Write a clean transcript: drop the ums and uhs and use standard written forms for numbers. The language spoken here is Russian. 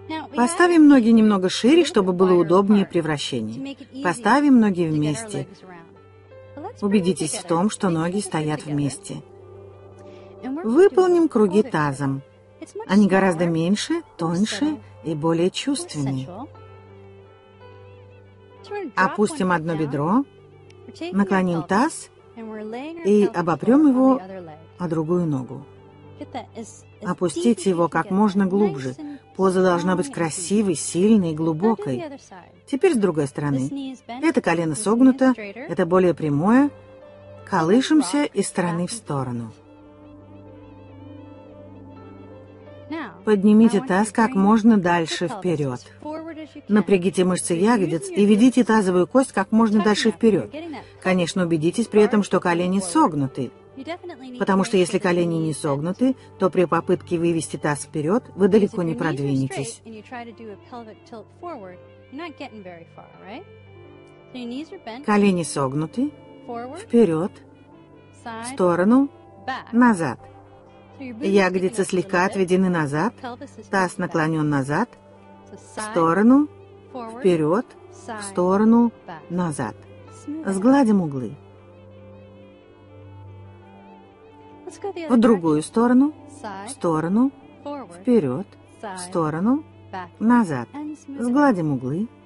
Поставим ноги немного шире, чтобы было удобнее при вращении. Поставим ноги вместе. Убедитесь в том, что ноги стоят вместе. Выполним круги тазом. Они гораздо меньше, тоньше и более чувственные. Опустим одно бедро, наклоним таз и обопрем его о другую ногу. Опустите его как можно глубже. Поза должна быть красивой, сильной и глубокой. Теперь с другой стороны. Это колено согнуто, это более прямое. Колышемся из стороны в сторону. Поднимите таз как можно дальше вперед. Напрягите мышцы ягодиц и ведите тазовую кость как можно дальше вперед. Конечно, убедитесь при этом, что колени согнуты. Потому что если колени не согнуты, то при попытке вывести таз вперед вы далеко не продвинетесь. Колени согнуты, вперед, в сторону, назад. Ягодицы слегка отведены назад, таз наклонен назад, в сторону, вперед, в сторону, назад. Сгладим углы. В другую сторону, в сторону, вперед, в сторону, назад. Сгладим углы.